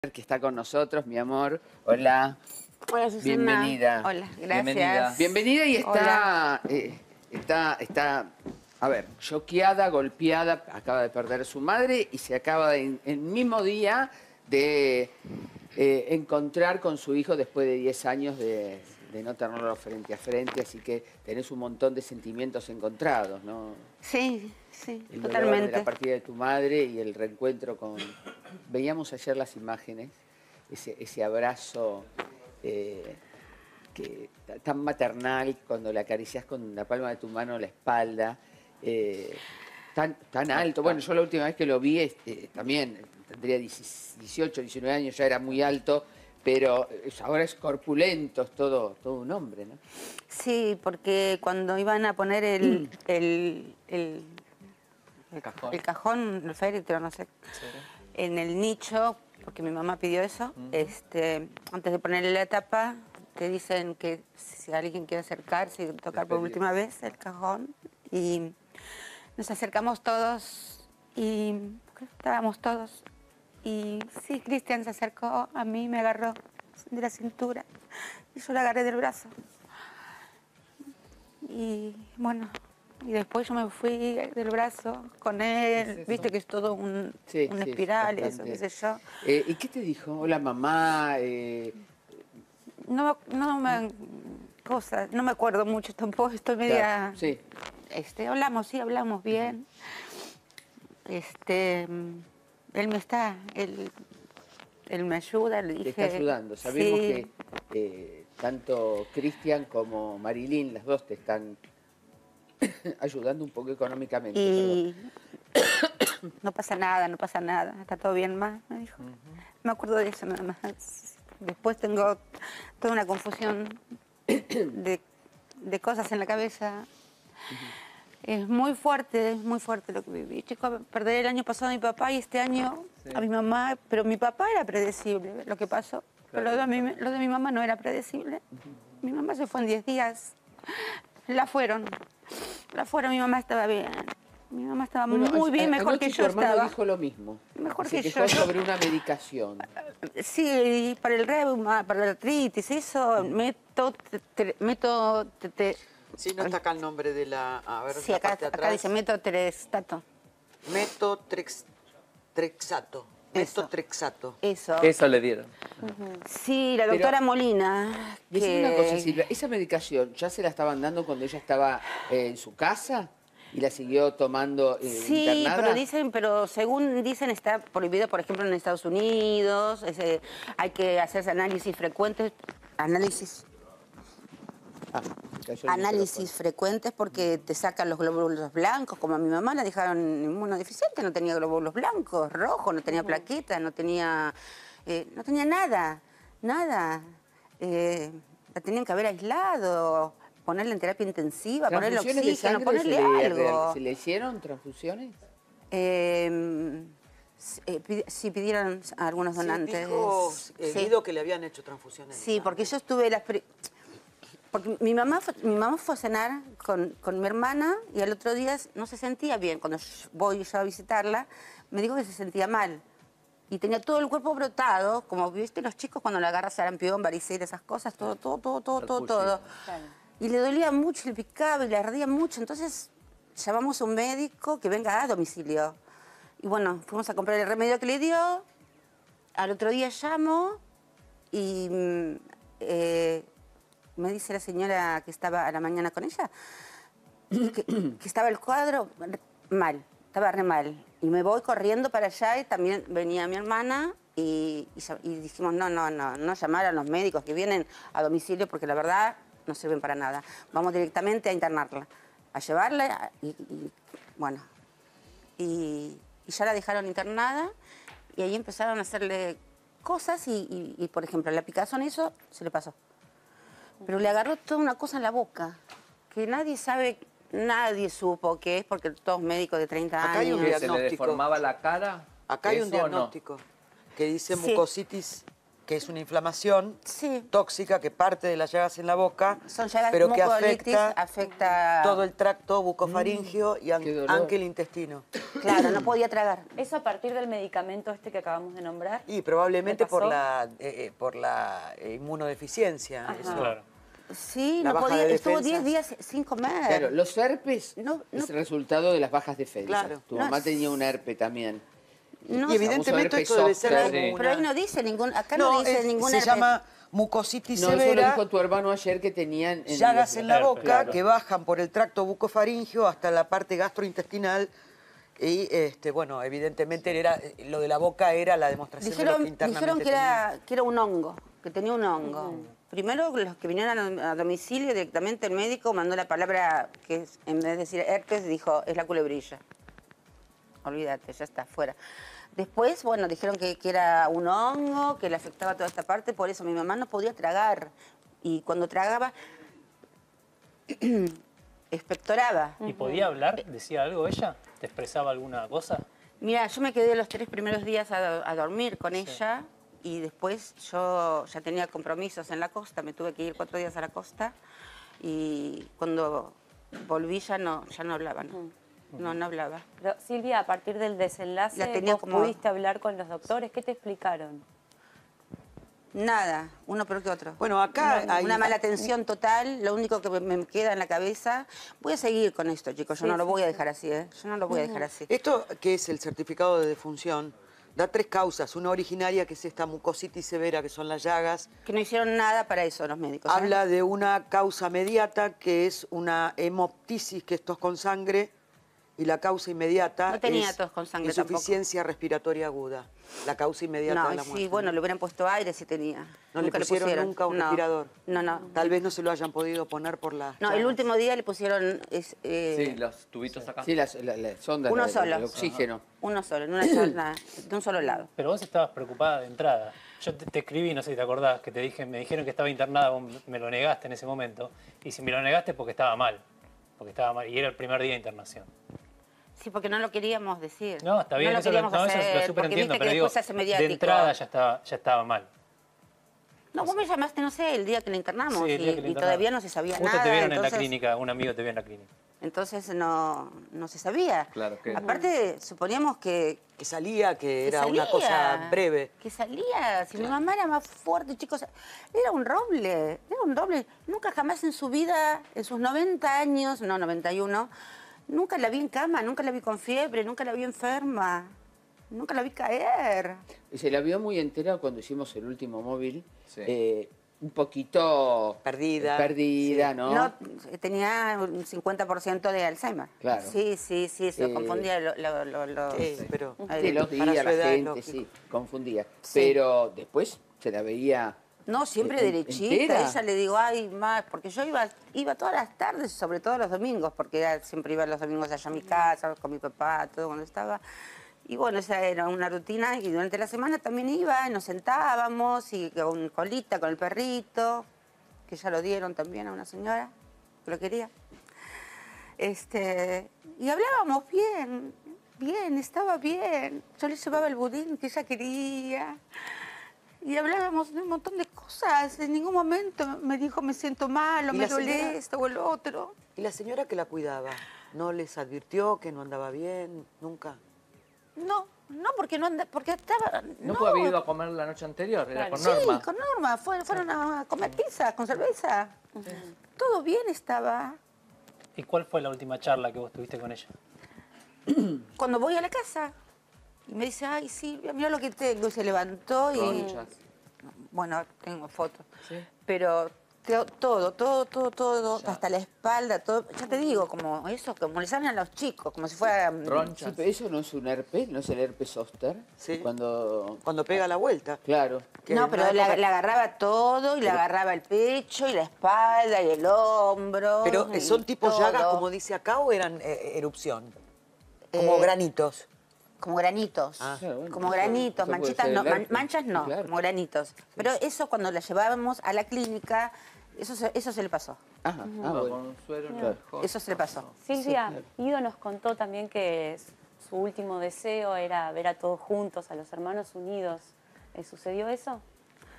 Que está con nosotros, mi amor. Hola. Hola, Susana. Bienvenida. Hola, gracias. Bienvenida y está, a ver, choqueada, golpeada, acaba de perder a su madre y se acaba el mismo día de encontrar con su hijo después de 10 años de no tenerlo frente a frente, así que tenés un montón de sentimientos encontrados, ¿no? Sí, sí, El dolor totalmente. de la partida de tu madre y el reencuentro con... Veíamos ayer las imágenes, ese abrazo tan maternal cuando le acaricias con la palma de tu mano la espalda, tan alto. Bueno, yo la última vez que lo vi también tendría 18, 19 años, ya era muy alto, pero ahora es corpulento, es todo un hombre, ¿no? Sí, porque cuando iban a poner el cajón, el féretro, no sé, en el nicho, porque mi mamá pidió eso, antes de ponerle la tapa, te dicen que si alguien quiere acercarse y tocar por última vez el cajón, y nos acercamos todos, y estábamos todos, y sí, Cristian se acercó a mí, me agarró de la cintura, y yo la agarré del brazo. Y bueno, y después yo me fui del brazo con él, viste que es todo una espiral y eso, qué sé yo. ¿Y qué te dijo? Hola, mamá. No me acuerdo mucho tampoco, estoy media... Claro, sí. Hablamos bien. Él me ayuda, le dije... Te está ayudando. Sabemos sí. que tanto Cristian como Marilyn, las dos te están ayudando un poco económicamente. Y no pasa nada, está todo bien, más, me dijo. Me acuerdo de eso nada más. Después tengo toda una confusión de cosas en la cabeza. Es muy fuerte lo que viví. Chico, perdí el año pasado a mi papá y este año a mi mamá, pero mi papá era predecible lo que pasó. Pero lo de mi mamá no era predecible. Mi mamá se fue en 10 días. La fueron, mi mamá estaba bien. Mi mamá estaba muy bien, mejor que yo estaba. Tu hermano dijo lo mismo. Mejor se que quejó yo. sobre una medicación. Sí, para el reuma, para la artritis, eso, Sí, no está acá el nombre de la... A ver, sí, la acá, parte de acá atrás. dice metotrexato. Metotrexato. Metotrexato. Eso le dieron. Sí, la doctora Molina. Decime una cosa, Silvia, ¿esa medicación ya se la estaban dando cuando ella estaba en su casa y la siguió tomando sí, internada? pero según dicen está prohibido, por ejemplo, en Estados Unidos, hay que hacerse análisis frecuentes, análisis frecuentes porque te sacan los glóbulos blancos, como a mi mamá la dejaron inmunodeficiente, no tenía glóbulos blancos, rojos, no tenía plaquetas, no tenía nada. La tenían que haber aislado, ponerla en terapia intensiva, ponerle oxígeno, ponerle algo. ¿Se le hicieron transfusiones? Sí, pidieron a algunos donantes. Sí, dijo Guido que le habían hecho transfusiones. Sí, porque yo estuve porque mi mamá fue a cenar con mi hermana y al otro día no se sentía bien. Cuando voy yo a visitarla, me dijo que se sentía mal. Y tenía todo el cuerpo brotado, como viste los chicos cuando le agarras sarampión, varicela, esas cosas, todo. Y le dolía mucho, le picaba y le ardía mucho. Entonces llamamos a un médico que venga a domicilio. Y bueno, fuimos a comprar el remedio que le dio. Al otro día llamo y me dice la señora que estaba a la mañana con ella que estaba el cuadro mal, estaba re mal. Y me voy corriendo para allá y también venía mi hermana y dijimos, no llamar a los médicos que vienen a domicilio porque la verdad no sirven para nada. Vamos directamente a internarla, a llevarla y ya la dejaron internada y ahí empezaron a hacerle cosas y por ejemplo, la picazón eso se le pasó. Pero le agarró toda una cosa en la boca que nadie supo qué es porque todos médicos de 30 años. Acá hay un diagnóstico. ¿Se le deformaba la cara? Acá hay un diagnóstico que dice mucositis que es una inflamación Sí. tóxica que parte de las llagas en la boca, Son llagas pero que mucolitis, afecta todo el tracto bucofaringeo y qué dolor. aunque el intestino. Claro, no podía tragar. ¿Eso a partir del medicamento este que acabamos de nombrar? Y probablemente ¿Le pasó? por la inmunodeficiencia. Ajá. Eso. Claro. Sí, La no baja podía, de estuvo defensas. 10 días sin comer. Claro, los herpes No, es no. resultado de las bajas defensas. Claro. Tu No mamá es- tenía un herpe también. No, Y evidentemente herpes esto debe ser zóster. como Sí. pero ahí una... no dice ningún, acá no, dice es- ningún se herpes. llama mucositis No, eso lo severa, dijo tu hermano ayer que tenían... llagas en la herpes, boca claro. que bajan por el tracto bucofaringeo hasta la parte gastrointestinal. Y, bueno, evidentemente lo de la boca era la demostración de lo que internamente Dijeron tenía. que era un hongo, que tenía un hongo. Primero, los que vinieron a domicilio, directamente el médico mandó la palabra que en vez de decir herpes, dijo, es la culebrilla. Olvídate, ya está, fuera. Después, bueno, dijeron que era un hongo, que le afectaba toda esta parte, por eso mi mamá no podía tragar. Y cuando tragaba, expectoraba. ¿Y podía hablar? ¿Decía algo ella? ¿Te expresaba alguna cosa? Mira, yo me quedé los 3 primeros días a dormir con ella y después yo ya tenía compromisos en la costa, me tuve que ir 4 días a la costa y cuando volví ya no hablaba, no hablaba. Pero, Silvia, a partir del desenlace, La tenía ¿vos como- pudiste hablar con los doctores? ¿Qué te explicaron? Nada, uno peor que otro. Bueno, acá hay... Una mala atención total, lo único que me queda en la cabeza. Voy a seguir con esto, chicos, yo Sí, no lo sí, voy a sí. dejar así, ¿eh? Yo no lo voy a dejar así. Esto, que es el certificado de defunción, da 3 causas. Una originaria, que es esta mucositis severa, que son las llagas. Que no hicieron nada para eso los médicos. ¿eh? Habla de una causa mediata, que es una hemoptisis, que es tos con sangre. Y la causa inmediata No tenía es tos con sangre insuficiencia respiratoria aguda. La causa inmediata de la No, muerte. sí, bueno, le hubieran puesto aire si tenía. ¿No Nunca le pusieron nunca un No, respirador? No. Tal vez no se lo hayan podido poner por la... No, el último día le pusieron Sí, los tubitos acá. Sí, la sonda Uno de solo. oxígeno. uno solo, en una sola, de un solo lado. Pero vos estabas preocupada de entrada. Yo te escribí, no sé si te acordás, que te dije, me dijeron que estaba internada, vos me lo negaste en ese momento. Y si me lo negaste es porque estaba mal. Y era el primer día de internación. Sí, porque no lo queríamos decir. No, está bien, no lo eso, queríamos eso hacer, lo súper porque entiendo, viste pero que digo, después se hace de mediático. entrada ya estaba mal. No, vos me llamaste, no sé, el día que le internamos Sí, el día que le y internaron. todavía no se sabía Justo nada. te vieron en entonces, la clínica, un amigo te vio en la clínica. Entonces no se sabía. Claro, que- Aparte, suponíamos que Que salía, que era salía, una cosa breve. Que salía. Si mi mamá era más fuerte, chicos, era un roble. Nunca jamás en su vida, en sus 90 años, no, 91, nunca la vi en cama, nunca la vi con fiebre, nunca la vi enferma, nunca la vi caer. Y se la vio muy entera cuando hicimos el último móvil. Sí. Un poquito... Perdida. Perdida, Sí. ¿no? No, tenía un 50% de Alzheimer. Claro. Sí, se confundía Sí, pero... De los Para días, su la edad, gente, lógico. sí, confundía. Sí. Pero después se la veía... No, siempre derechita. ¿Entera? Ella le digo, ay, más, porque yo iba todas las tardes, sobre todo los domingos, porque siempre iba los domingos allá a mi casa, con mi papá, todo cuando estaba. Y bueno, esa era una rutina y durante la semana también iba, y nos sentábamos y con colita, con el perrito, que ya lo dieron también a una señora que lo quería. Y hablábamos bien, estaba bien. Yo le llevaba el budín que ella quería. Y hablábamos de un montón de cosas. En ningún momento me dijo, me siento mal, o ¿Y me la duele señora? esto o el otro. ¿Y la señora que la cuidaba? ¿No les advirtió que no andaba bien? Nunca. No, porque no anda, porque estaba... ¿No puede haber ido a comer la noche anterior? Era Claro. con Sí, Norma. con Norma, fueron a comer pizza con cerveza. Todo bien estaba. ¿Y cuál fue la última charla que vos tuviste con ella? Cuando voy a la casa, y me dice, ay, Silvia, mira lo que tengo. Y se levantó y... Conchas. Bueno, tengo fotos. Pero todo, hasta la espalda, todo. Ya te digo, como eso, como le salen a los chicos, como si fuera... Sí, Ronchas. pero eso no es un herpes, no es el herpes zóster. Sí. Cuando... Cuando pega la vuelta. Claro. Que No, en pero una le época- agarraba todo y le agarraba el pecho y la espalda y el hombro. Pero y son tipo todo. llagas, como dice acá, o eran erupción. Como granitos. Como granitos. Ah. Claro, bueno, como eso- granitos, eso puede manchitas ser no, el herpes. manchas no, Claro. como granitos. Pero eso cuando la llevábamos a la clínica, eso se le pasó. Ajá, Con bueno. suero en Claro. los ojos. Eso se le pasó. Silvia, Guido nos contó también que su último deseo era ver a todos juntos, a los hermanos unidos. ¿Sucedió eso?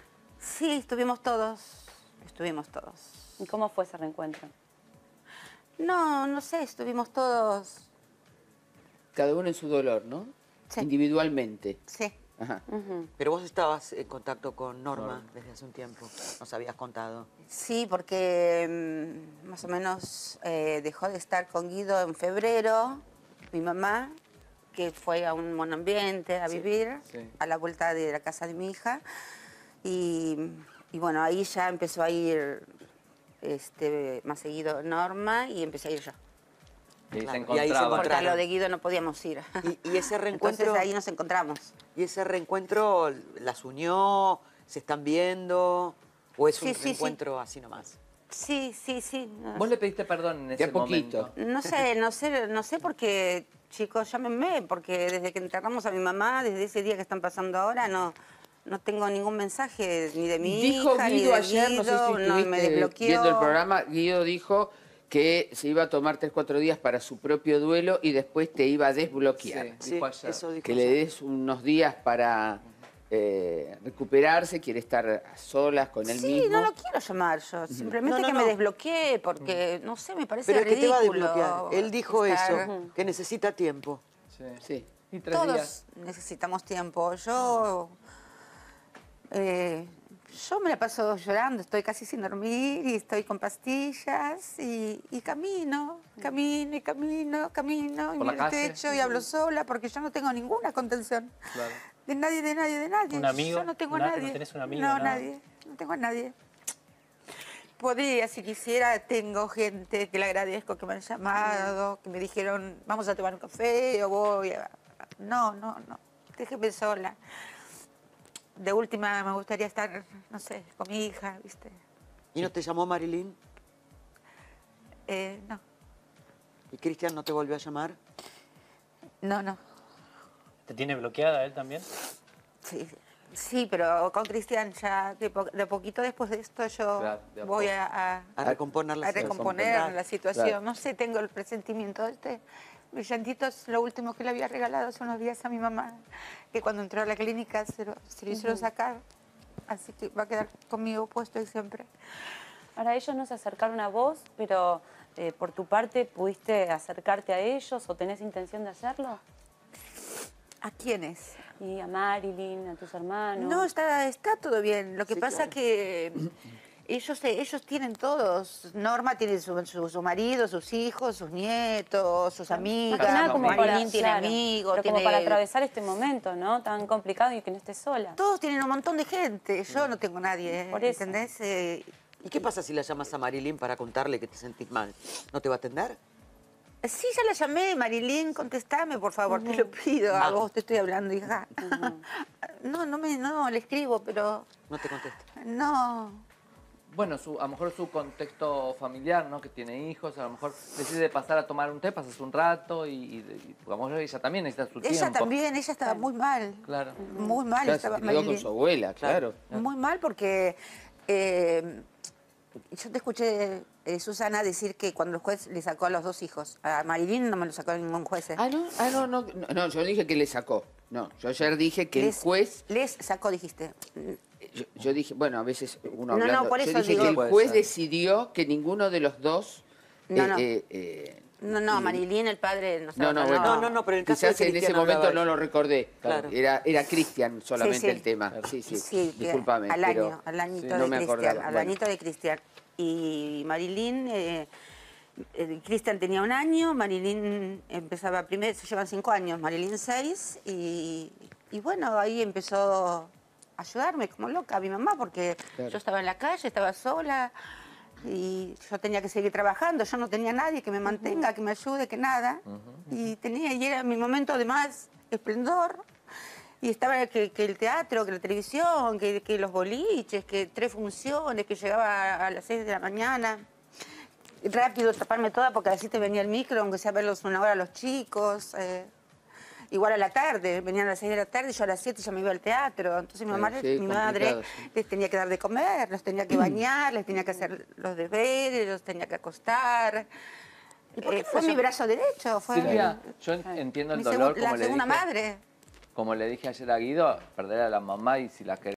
Sí, estuvimos todos. ¿Y cómo fue ese reencuentro? No sé, estuvimos todos. Cada uno en su dolor, ¿no? Sí. Individualmente. Sí. Ajá. Pero vos estabas en contacto con Norma desde hace un tiempo, nos habías contado. Sí, porque más o menos dejó de estar con Guido en febrero, mi mamá, que fue a un monoambiente a vivir, sí. a la vuelta de la casa de mi hija. Y bueno, ahí ya empezó a ir más seguido Norma y empecé a ir yo. Y ahí Claro, se y ahí se encontraban. Porque a encontraron. lo de Guido no podíamos ir. Y ese reencuentro, Entonces ahí nos encontramos. ¿y ese reencuentro las unió? ¿Se están viendo? ¿O es un Sí, sí, sí. reencuentro así nomás? Sí. Vos le pediste perdón en De ese a poquito. momento. No sé porque, chicos, llámenme, porque desde que enterramos a mi mamá, desde ese día que están pasando ahora, no tengo ningún mensaje ni de mi Dijo hija, ni Guido de ayer, no sé si Guido, me estuviste desbloqueó. viendo el programa, Guido dijo que se iba a tomar 3-4 días para su propio duelo y después te iba a desbloquear. Sí, dijo ayer. eso dijo Que le ayer. des unos días para recuperarse, quiere estar a solas con él Sí, mismo. no lo quiero llamar yo, simplemente No, que no, me no. desbloqueé, porque, no sé, me parece Pero es que te va a ridículo desbloquear. Él dijo estar- eso, que necesita tiempo. Sí. Sí. Y 3 Todos días. necesitamos tiempo. Yo me la paso llorando, estoy casi sin dormir y estoy con pastillas y camino y ¿Por miro la el calle? techo y hablo sola porque yo no tengo ninguna contención. Claro. De nadie. ¿Un amigo? Yo no tengo a ¿No nadie. tenés un amigo, No, nada? nadie. No tengo a nadie. Podría, si quisiera, tengo gente que le agradezco que me han llamado, que me dijeron, vamos a tomar un café o voy a... No. Déjeme sola. De última me gustaría estar, no sé, con mi hija, ¿viste? ¿Y no te llamó Marilyn? No. ¿Y Cristian no te volvió a llamar? No. ¿Te tiene bloqueada él también? Sí, pero con Cristian ya de poquito después de esto yo Claro, de a voy poco. a A recomponer la recomponer la situación. Claro. No sé, tengo el presentimiento. Este brillantito es lo último que le había regalado hace unos días a mi mamá, que cuando entró a la clínica se lo hicieron sacar. Así que va a quedar conmigo puesto y siempre. Ahora ellos no se acercaron a vos, pero por tu parte, ¿pudiste acercarte a ellos o tenés intención de hacerlo? ¿A quiénes? Y a Marilyn, a tus hermanos. No, está todo bien. Lo que Sí, pasa claro. que ellos tienen todos. Norma tiene su marido, sus hijos, sus nietos, sus amigas. Más que nada como para, Marilyn tiene claro, amigos. pero como tiene- para atravesar este momento, ¿no? Tan complicado y que no estés sola. Todos tienen un montón de gente. Yo no tengo nadie, Por eso. ¿entendés? ¿Y qué pasa si la llamas a Marilyn para contarle que te sentís mal? ¿No te va a atender? Sí, ya la llamé, Marilyn, contestame, por favor, te lo pido. A vos te estoy hablando, hija. No, le escribo, pero No te contesta. no. Bueno, a lo mejor su contexto familiar, ¿no? Que tiene hijos, a lo mejor decide pasar a tomar un té, pasas un rato y a lo mejor ella también necesita su Ella tiempo. también, ella estaba muy mal. Claro. Muy mal Claro, estaba se quedó con Marilyn. su abuela, claro. Muy mal porque yo te escuché, Susana, decir que cuando el juez le sacó a los 2 hijos, a Marilyn no me lo sacó ningún juez. No, yo dije que le sacó. No, yo ayer dije que el juez... Les sacó, dijiste. Yo dije, bueno, a veces uno No, hablando... por yo eso dije digo- que el Puede juez ser. decidió que ninguno de los dos... No, Marilyn, el padre, no No, sacó, bueno. No, pero en el caso Quizás de en ese Cristian momento hablaba no eso. lo recordé. Claro. Era Cristian solamente Sí, sí. el tema. Sí, Sí, que discúlpame. al pero año, al añito no de me Cristian, acordaba. al Bueno. añito de Cristian. Y Marilyn, Cristian tenía 1 año, Marilyn empezaba primero, se llevan 5 años, Marilyn 6, y bueno, ahí empezó a ayudarme como loca mi mamá, porque Claro. yo estaba en la calle, estaba sola, y yo tenía que seguir trabajando, yo no tenía nadie que me mantenga, que me ayude, que nada, y era mi momento de más esplendor. Y estaba que el teatro, que la televisión, que los boliches, que 3 funciones, que llegaba a las 6 de la mañana. Rápido taparme toda porque así te venía el micro, aunque sea verlos 1 hora a los chicos. Igual a la tarde, venían a las 6 de la tarde y yo a las 7 ya me iba al teatro. Entonces mi, Claro, sí, mi madre complicado, sí. les tenía que dar de comer, los tenía que bañar, les tenía que hacer los deberes, los tenía que acostar. Fue mi brazo derecho, fue Silvia, yo entiendo el mi dolor la como le segunda dije. madre. Como le dije ayer a Guido, perder a la mamá y si la querés